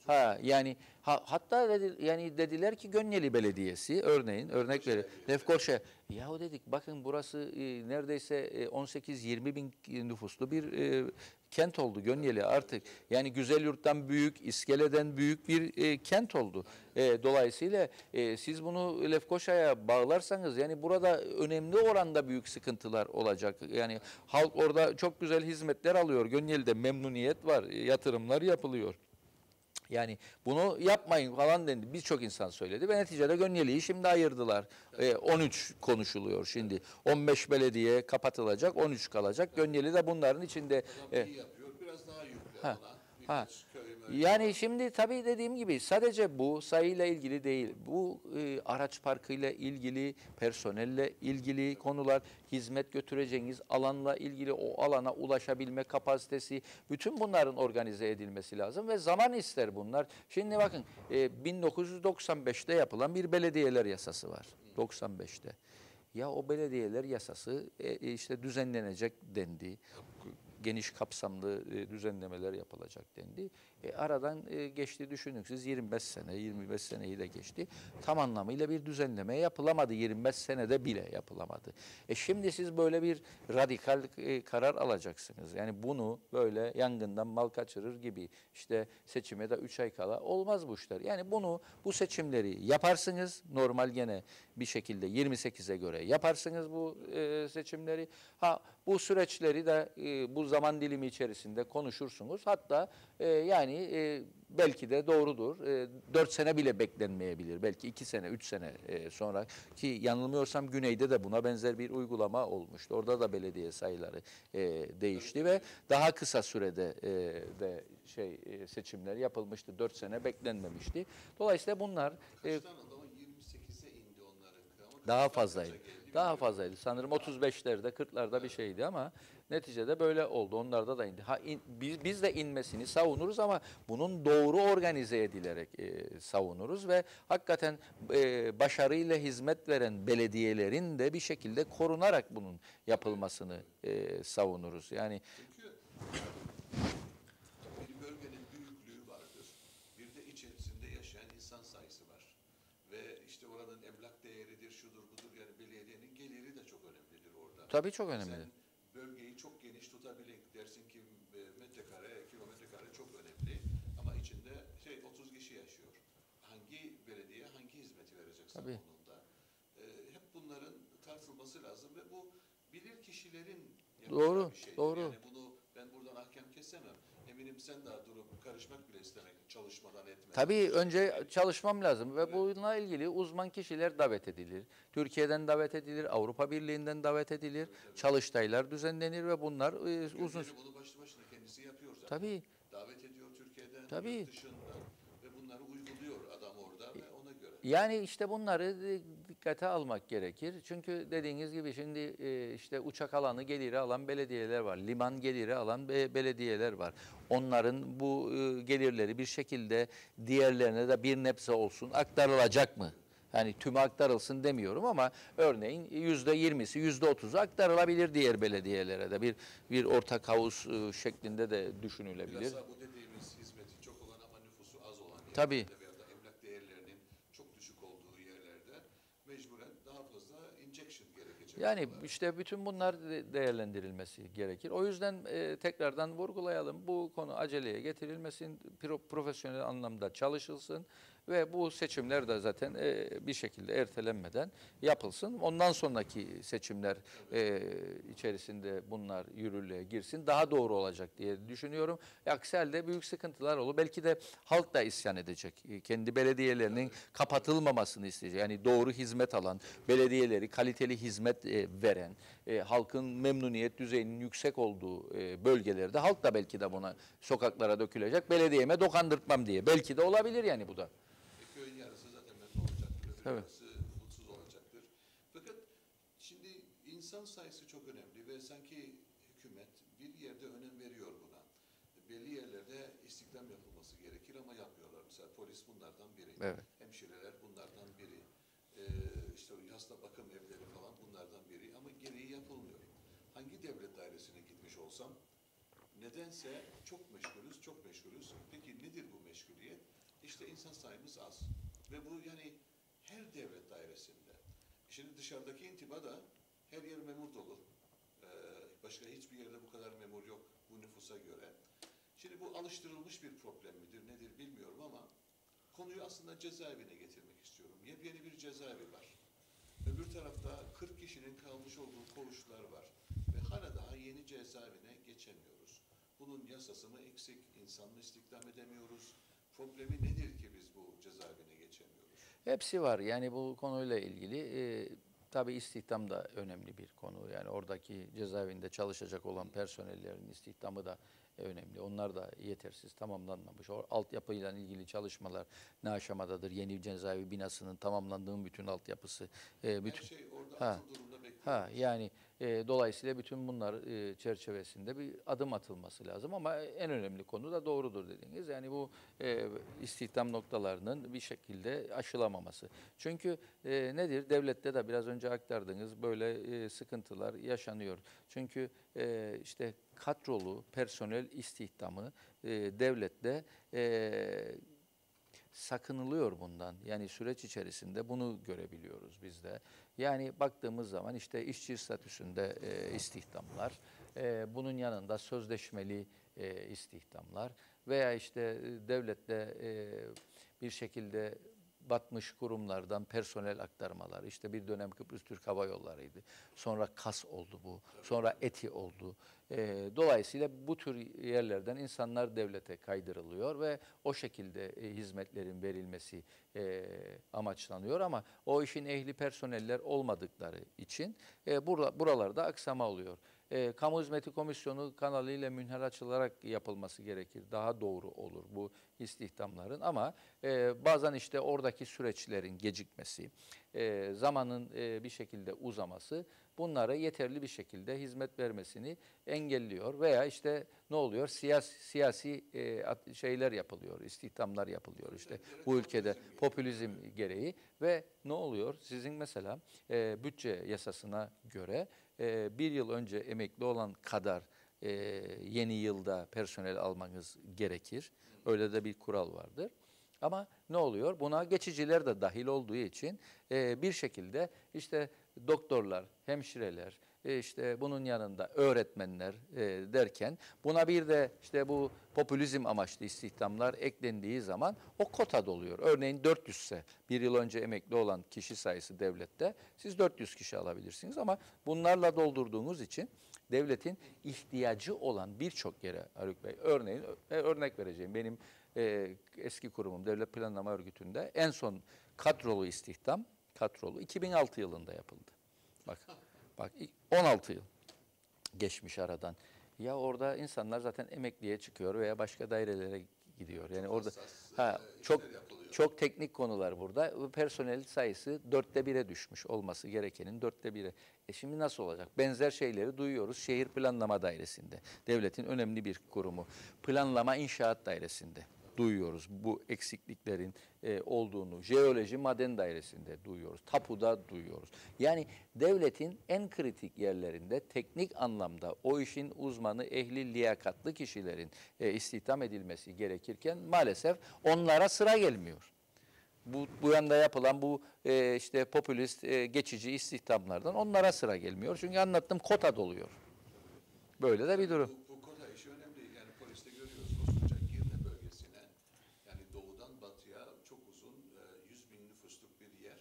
Hatta dediler ki Gönyeli Belediyesi örnek verir. Lefkoşa. Yahu dedik bakın burası neredeyse 18-20 bin nüfuslu bir kent oldu Gönyeli artık. Yani Güzelyurt'tan büyük, İskele'den büyük bir kent oldu. Dolayısıyla siz bunu Lefkoşa'ya bağlarsanız yani burada önemli oranda büyük sıkıntılar olacak. Yani halk orada çok güzel hizmetler alıyor. Gönyeli'de memnuniyet var, yatırımlar yapılıyor. Yani bunu yapmayın falan dendi. Birçok insan söyledi ve neticede Gönyeli'yi şimdi ayırdılar. 13 konuşuluyor şimdi. 15 belediye kapatılacak, 13 kalacak. Gönyeli de bunların içinde. Adam iyi yapıyor. Biraz daha yükle Ha, ona. ha. Birkaç köy möy Yani falan. şimdi tabii dediğim gibi sadece bu sayıyla ilgili değil. Bu araç parkıyla ilgili, personelle ilgili konular, hizmet götüreceğiniz alanla ilgili o alana ulaşabilme kapasitesi, bütün bunların organize edilmesi lazım ve zaman ister bunlar. Şimdi bakın 1995'te yapılan bir belediyeler yasası var. 95'te. Ya o belediyeler yasası işte düzenlenecek dendi. Geniş kapsamlı düzenlemeler yapılacak dendi. Aradan geçti düşünün siz 25 sene, 25 seneyi de geçti. Tam anlamıyla bir düzenleme yapılamadı. 25 senede bile yapılamadı. Şimdi siz böyle bir radikal karar alacaksınız. Yani bunu böyle yangından mal kaçırır gibi işte seçime de 3 ay kala olmaz bu işler. Yani bu seçimleri yaparsınız normal gene bir şekilde 28'e göre yaparsınız bu seçimleri. Bu süreçleri de bu zaman dilimi içerisinde konuşursunuz. Hatta yani belki de doğrudur. 4 sene bile beklenmeyebilir. Belki 2 sene, 3 sene sonra ki yanılmıyorsam Güney'de de buna benzer bir uygulama olmuştu. Orada da belediye sayıları değişti ve daha kısa sürede de seçimler yapılmıştı. 4 sene beklenmemişti. Dolayısıyla bunlar Kaçtan adama 28'e indi onlarınki ama daha kaçtan fazlaydı. kaça geldi Daha bilmiyorum. fazlaydı. Sanırım 35'lerde, 40'larda bir şeydi ama neticede böyle oldu. Onlarda da indi. Biz de inmesini savunuruz ama bunun doğru organize edilerek savunuruz ve hakikaten başarıyla hizmet veren belediyelerin de bir şekilde korunarak bunun yapılmasını savunuruz. Yani Çünkü bir bölgenin büyüklüğü vardır. Bir de içerisinde yaşayan insan sayısı var. Ve işte oranın emlak değeridir, şudur budur. Yani belediyenin geliri de çok önemlidir orada. tabii çok önemli. Sen bölgeyi çok geniş tutabilin. Dersin ki metrekare, kilometre kare çok önemli. Ama içinde 30 kişi yaşıyor. Hangi belediye hangi hizmeti verecek sana Tabii. onun da? Hep bunların tartılması lazım ve bu bilir kişilerin Doğru, yapacağı bir şeydir. doğru. Yani bunu ben buradan hakem kesemem. Eminim sen daha durup karışmak bile istemek çalışmadan etmeden. Tabii önce çalışmam lazım ve bununla ilgili uzman kişiler davet edilir. Türkiye'den davet edilir, Avrupa Birliği'nden davet edilir. Çalıştaylar düzenlenir ve bunlar uzun. Gözleri bunu başlı başına kendisi yapıyor zaten. Tabii, Davet ediyor Türkiye'den, tabii. yurt dışından ve bunları uyguluyor adam orada ve ona göre. Yani işte bunları dikkate almak gerekir. Çünkü dediğiniz gibi şimdi işte uçak alanı geliri alan belediyeler var. Liman geliri alan belediyeler var. Onların bu gelirleri bir şekilde diğerlerine de bir nebze olsun aktarılacak mı? Yani tümü aktarılsın demiyorum ama örneğin %20'si, %30'u aktarılabilir diğer belediyelere de bir ortak havuz şeklinde de düşünülebilir. Bilhassa bu dediğimiz hizmeti çok olan ama nüfusu az olan yerlerde Tabii. veya da emlak değerlerinin çok düşük olduğu yerlerde mecburen daha fazla injection gerekecek. Yani olarak. işte bütün bunlar değerlendirilmesi gerekir. O yüzden tekrardan vurgulayalım. Bu konu aceleye getirilmesin, profesyonel anlamda çalışılsın ve bu seçimler de zaten bir şekilde ertelenmeden yapılsın. Ondan sonraki seçimler içerisinde bunlar yürürlüğe girsin. Daha doğru olacak diye düşünüyorum. Aksi halde büyük sıkıntılar olur. Belki de halk da isyan edecek. Kendi belediyelerinin kapatılmamasını isteyecek. Yani doğru hizmet alan, belediyeleri kaliteli hizmet veren, halkın memnuniyet düzeyinin yüksek olduğu bölgelerde halk da belki de buna sokaklara dökülecek. Belediyeme dokandırtmam diye. Belki de olabilir yani bu da. Köyün yarısı zaten memnun olacaktır, öbür Tabii. yarısı mutsuz olacaktır. Fakat şimdi insan sayısı çok önemli ve sanki hükümet bir yerde önem veriyor buna. Belli yerlerde istihdam yapılması gerekir ama yapmıyorlar. Mesela polis bunlardan biri. Evet. Hemşireler bunlardan biri. İşte hasta bakım evleri falan bunlardan biri ama gereği yapılmıyor. Hangi devlet dairesine gitmiş olsam nedense çok meşgulüz, çok meşgulüz. Peki nedir bu meşguliyet? İşte insan sayımız az. Ve bu yani her devlet dairesinde. Şimdi dışarıdaki intiba da her yer memur dolu. Başka hiçbir yerde bu kadar memur yok. bu nüfusa göre. Şimdi bu alıştırılmış bir problem midir, nedir bilmiyorum ama konuyu aslında cezaevine getirmek istiyorum. Yepyeni bir cezaevi var. Öbür tarafta 40 kişinin kalmış olduğu koğuşlar var. Ve hala daha yeni cezaevine geçemiyoruz. Bunun yasası mı eksik, insan mı istihdam edemiyoruz? Problemi nedir ki biz bu cezaevine geçemiyoruz? Hepsi var. Yani bu konuyla ilgili tabii istihdam da önemli bir konu. Yani oradaki cezaevinde çalışacak olan personellerin istihdamı da önemli. Onlar da yetersiz, tamamlanmamış. O altyapıyla ilgili çalışmalar ne aşamadadır? Yeni cezaevi binasının tamamlandığı bütün altyapısı, Her bütün şey orada ha atıl durumda Ha bekliyoruz. yani dolayısıyla bütün bunlar çerçevesinde bir adım atılması lazım ama en önemli konu da doğrudur dediğiniz. Yani bu istihdam noktalarının bir şekilde aşılamaması. Çünkü nedir? Devlette de biraz önce aktardığınız böyle sıkıntılar yaşanıyor. Çünkü işte kadrolu personel istihdamı devlette sakınılıyor bundan. Yani süreç içerisinde bunu görebiliyoruz biz de. Yani baktığımız zaman işte işçi statüsünde istihdamlar, bunun yanında sözleşmeli istihdamlar veya işte devlette bir şekilde batmış kurumlardan personel aktarmalar. İşte bir dönem Kıbrıs Türk Hava Yolları'ydı. Sonra KAS oldu bu. Sonra ETİ oldu. Dolayısıyla bu tür yerlerden insanlar devlete kaydırılıyor ve o şekilde hizmetlerin verilmesi amaçlanıyor ama o işin ehli personeller olmadıkları için buralarda aksama oluyor. Kamu Hizmeti Komisyonu kanalıyla münhal açılarak yapılması gerekir. Daha doğru olur bu istihdamların ama bazen işte oradaki süreçlerin gecikmesi, zamanın bir şekilde uzaması bunlara yeterli bir şekilde hizmet vermesini engelliyor veya işte ne oluyor? Siyasi şeyler yapılıyor, istihdamlar yapılıyor işte bu ülkede popülizm gereği ve ne oluyor? Sizin mesela bütçe yasasına göre bir yıl önce emekli olan kadar yeni yılda personel almanız gerekir. Öyle de bir kural vardır. Ama ne oluyor? Buna geçiciler de dahil olduğu için bir şekilde işte doktorlar, hemşireler, işte bunun yanında öğretmenler derken buna bir de işte bu popülizm amaçlı istihdamlar eklendiği zaman o kota doluyor. Örneğin 400 ise bir yıl önce emekli olan kişi sayısı devlette siz 400 kişi alabilirsiniz ama bunlarla doldurduğunuz için devletin ihtiyacı olan birçok yere Haluk Bey örneğin örnek vereceğim benim eski kurumum Devlet Planlama Örgütü'nde en son kadrolu 2006 yılında yapıldı. Bak 16 yıl geçmiş aradan. Ya orada insanlar zaten emekliye çıkıyor veya başka dairelere gidiyor. Yani orada çok işler yapılıyor. çok teknik konular burada. Bu personel sayısı 1/4'e düşmüş olması gerekenin 1/4'e. Şimdi nasıl olacak? Benzer şeyleri duyuyoruz Şehir Planlama Dairesi'nde. Devletin önemli bir kurumu. Planlama İnşaat Dairesi'nde duyuyoruz bu eksikliklerin olduğunu. Jeoloji Maden Dairesi'nde duyuyoruz. Tapuda duyuyoruz. Yani devletin en kritik yerlerinde teknik anlamda o işin uzmanı, ehli, liyakatlı kişilerin istihdam edilmesi gerekirken maalesef onlara sıra gelmiyor. Bu yanda yapılan bu işte popülist geçici istihdamlardan onlara sıra gelmiyor. Çünkü anlattığım kota doluyor. Böyle de bir durum. Bu kota işi önemli. Yani poliste görüyoruz koskoca Girne bölgesine, yani doğudan batıya çok uzun 100 bin nüfusluk bir yer.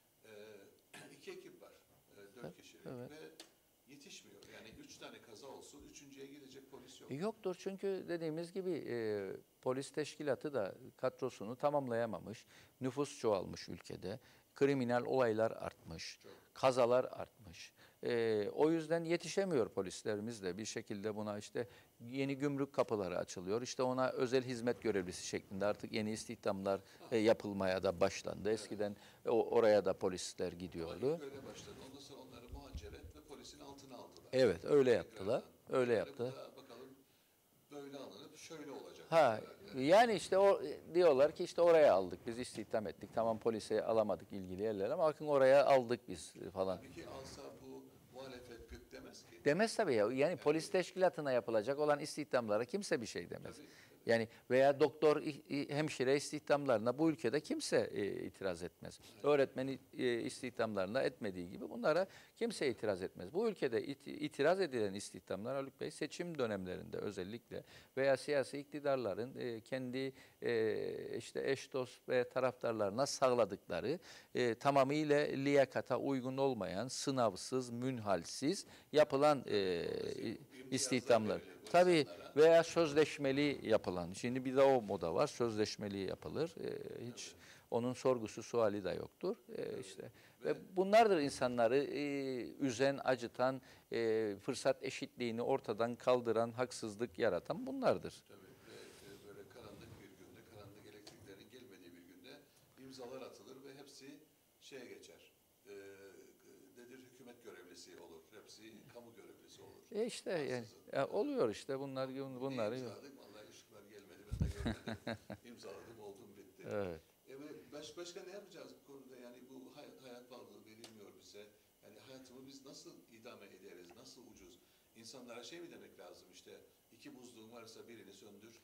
İki ekip var, 4 kişilik evet. ve yetişmiyor. Yani 3 tane kaza olsun, üçüncüye gidecek polis yok. Yoktur çünkü dediğimiz gibi polis teşkilatı da kadrosunu tamamlayamamış. Nüfus çoğalmış ülkede. Kriminal olaylar artmış. Kazalar artmış. O yüzden yetişemiyor polislerimiz de bir şekilde buna işte yeni gümrük kapıları açılıyor. İşte ona özel hizmet görevlisi şeklinde artık yeni istihdamlar yapılmaya da başlandı. Eskiden oraya da polisler gidiyordu. İlk öyle başladı. Ondan sonra onları muhaciret ve polisin altına aldılar. Evet öyle yaptılar. Öyle Yani yaptı. bu da bakalım böyle alınıp şöyle olacak. Ha yani işte o diyorlar ki işte oraya aldık biz istihdam ettik. Tamam polise alamadık ilgili yerler ama bakın oraya aldık biz falan. Peki alsa bu muhalefet gık demez ki. Demez tabii ya. Yani polis teşkilatına yapılacak olan istihdamlara kimse bir şey demez. Yani veya doktor, hemşire istihdamlarına bu ülkede kimse itiraz etmez. Öğretmen istihdamlarına etmediği gibi bunlara kimse itiraz etmez. Bu ülkede itiraz edilen istihdamlar Haluk Bey seçim dönemlerinde özellikle veya siyasi iktidarların kendi işte eş dost ve taraftarlarına sağladıkları tamamıyla liyakata uygun olmayan, sınavsız, münhalsiz yapılan istihdamlar. Tabii veya sözleşmeli yapılan. Şimdi bir de o moda var. Sözleşmeli yapılır. Hiç onun sorgusu suali de yoktur. İşte ve bunlardır insanları üzen, acıtan, fırsat eşitliğini ortadan kaldıran, haksızlık yaratan bunlardır. Tabii böyle karanlık bir günde, karanlık elektriklerin gelmediği bir günde imzalar atılır ve hepsi şeye geçer. Nedir? Hükümet görevlisi olur. Hepsi kamu görevlisi olur. İşte yani oluyor işte bunları. İmzaladık. Vallahi ışıklar gelmedi. Ben de görmedim. İmzaladım, oldum, bitti. Evet. Başka ne yapacağız bu konuda? Yani bu hayat pahalılığı verilmiyor bize. Yani hayatımı biz nasıl idame ederiz? Nasıl ucuz? İnsanlara şey mi demek lazım işte 2 buzluğun varsa birini söndür.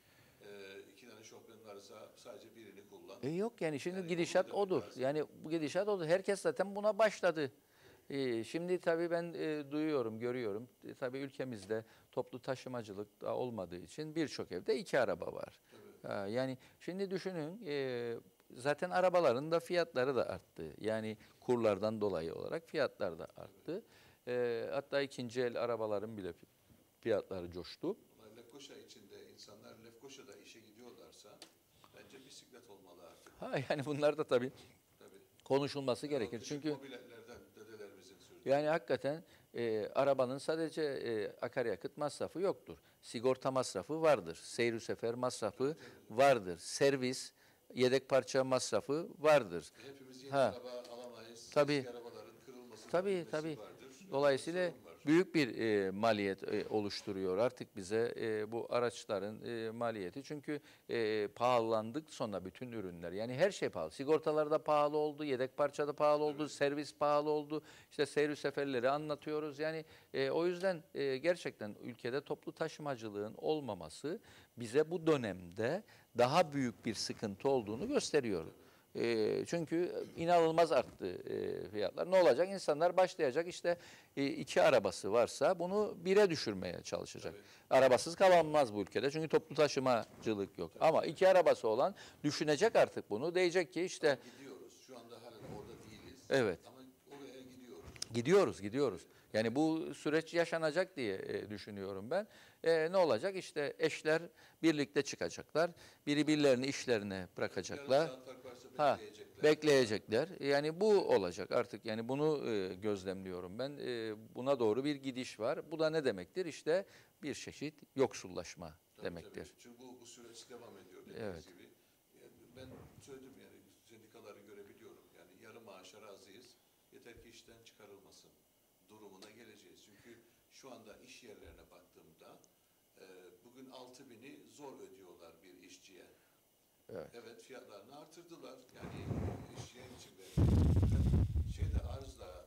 2 tane şofben varsa sadece birini kullan. Yok yani şimdi Yani gidişat onu demek odur. lazım. Yani bu gidişat odur. Herkes zaten buna başladı. Şimdi tabii ben duyuyorum, görüyorum. Tabii ülkemizde toplu taşımacılık da olmadığı için birçok evde 2 araba var. Yani şimdi düşünün zaten arabaların da fiyatları da arttı. Yani kurlardan dolayı olarak fiyatlar da arttı. Hatta ikinci el arabaların bile fiyatları coştu. Ama Lefkoşa içinde insanlar Lefkoşa'da işe gidiyorlarsa bence bisiklet olmalı artık. Yani bunlar da tabii Tabii. konuşulması gerekir. Düşük Çünkü mobiletlerden dedelerimizin sürdüğü. yani hakikaten arabanın sadece akaryakıt masrafı yoktur. Sigorta masrafı vardır. Seyir sefer masrafı vardır. Servis, yedek parça masrafı vardır. Hepimiz yeni Ha. araba alamayız. Tabii. Eski arabaların kırılması, Tabii dökülmesi tabii. vardır. Dolayısıyla Sorun var. büyük bir maliyet oluşturuyor artık bize bu araçların maliyeti. Çünkü pahalandık sonra bütün ürünler. Yani her şey pahalı. Sigortalar da pahalı oldu, yedek parça da pahalı oldu, servis pahalı oldu. İşte seyir seferleri anlatıyoruz. Yani o yüzden gerçekten ülkede toplu taşımacılığın olmaması bize bu dönemde daha büyük bir sıkıntı olduğunu gösteriyor. Çünkü inanılmaz arttı fiyatlar. Ne olacak? İnsanlar başlayacak işte 2 arabası varsa bunu 1'e düşürmeye çalışacak. Arabasız kalamaz bu ülkede çünkü toplu taşımacılık yok. Ama 2 arabası olan düşünecek artık bunu. Diyecek ki işte Gidiyoruz. Şu anda hala orada değiliz. evet. Ama oraya gidiyoruz. Gidiyoruz. Yani bu süreç yaşanacak diye düşünüyorum ben. Ne olacak? İşte eşler birlikte çıkacaklar. Birilerini işlerine Yarım bırakacaklar. saat fark varsa Ha, bekleyecekler. bekleyecekler. Yani bu olacak artık. Yani bunu gözlemliyorum ben. Buna doğru bir gidiş var. Bu da ne demektir? İşte bir çeşit yoksullaşma Tabii, demektir. tabii. Çünkü bu süreç devam ediyor dediğiniz Evet. gibi. Ben söyledim yani sendikaları görebiliyorum. Yani yarı maaşa razıyız. Yeter ki işten çıkarılmasın durumuna geleceğiz. Çünkü şu anda iş yerlerine baktığımda bugün 6.000'i zor ödüyorlar bir işçiye. Evet, fiyatlarını artırdılar. Yani işçiye içinde şeyde arz da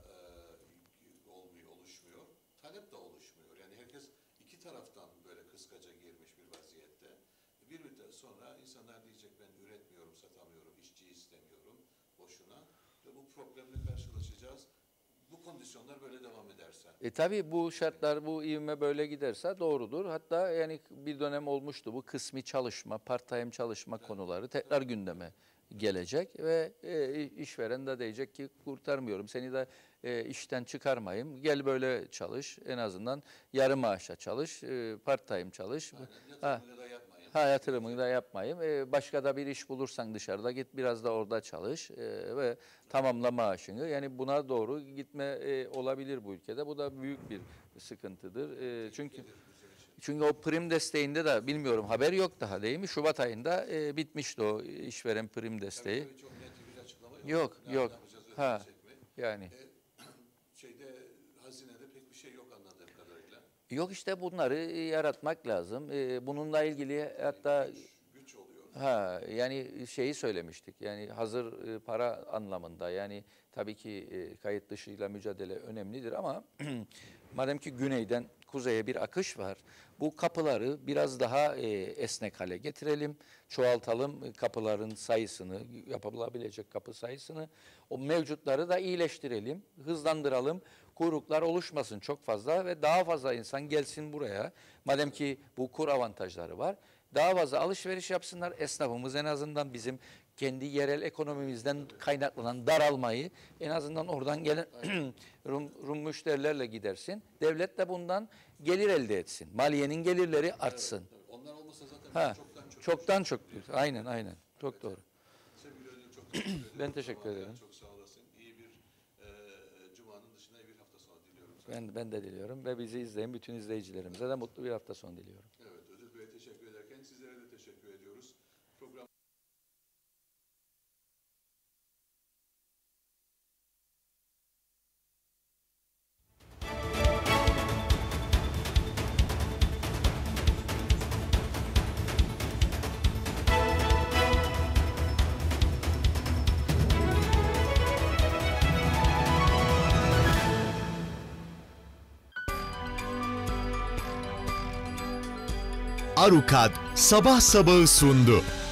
oluşmuyor. Talep de oluşmuyor. Yani herkes iki taraftan böyle kıskaca girmiş bir vaziyette. Bir müddet sonra insanlar diyecek ben üretmiyorum, satamıyorum, işçi istemiyorum boşuna. Ve bu problemle karşılaşacağız. Bu kondisyonlar böyle devam ederse. Tabii bu şartlar, bu ivme böyle giderse doğrudur. Hatta yani bir dönem olmuştu bu kısmi çalışma, part-time çalışma konuları tekrar gündeme gelecek ve işveren de diyecek ki kurtarmıyorum seni de işten çıkarmayayım. Gel böyle çalış en azından yarı maaşa çalış, part-time çalış. Ha, Yatırımını da yapmayın. yatırımını da yapmayayım. Başka da bir iş bulursan dışarıda git biraz da orada çalış ve tamamla maaşını. Yani buna doğru gitme olabilir bu ülkede. Bu da büyük bir sıkıntıdır. Çünkü o prim desteğinde de bilmiyorum haber yok daha değil mi? Şubat ayında bitmişti o işveren prim desteği. Tabii çok net bir açıklama yok. Yok. Ne yapacağız, Ha, ödeyecek mi? yani. Hazinede pek bir şey yok anladığım kadarıyla. Yok işte bunları yaratmak lazım. Bununla ilgili hatta Güç oluyor. yani şeyi söylemiştik. Yani hazır para anlamında yani tabii ki kayıt dışıyla mücadele önemlidir ama madem ki güneyden kuzeye bir akış var. Bu kapıları biraz daha esnek hale getirelim, çoğaltalım kapıların sayısını, yapılabilecek kapı sayısını. O mevcutları da iyileştirelim, hızlandıralım. Kuyruklar oluşmasın çok fazla ve daha fazla insan gelsin buraya. Madem ki bu kur avantajları var. Daha fazla alışveriş yapsınlar. Esnafımız en azından bizim kendi yerel ekonomimizden kaynaklanan daralmayı en azından oradan gelen Rum müşterilerle gidersin. Devlet de bundan gelir elde etsin. Maliyenin gelirleri artsın. Evet, onlar olmasa zaten Ha, çoktan çok. Aynen. Çok doğru. Sevgili Özgür, çok teşekkür ederim. Ben teşekkür ederim. Çok sağ olasın. İyi bir Cuma'nın dışında iyi bir hafta sonu diliyorum sana. Ben de diliyorum ve bizi izleyen bütün izleyicilerimize de mutlu bir hafta sonu diliyorum. Evet, Özgür Bey'e teşekkür ederken sizlere de teşekkür ediyoruz. Program Arukad sabah sabahı sundu.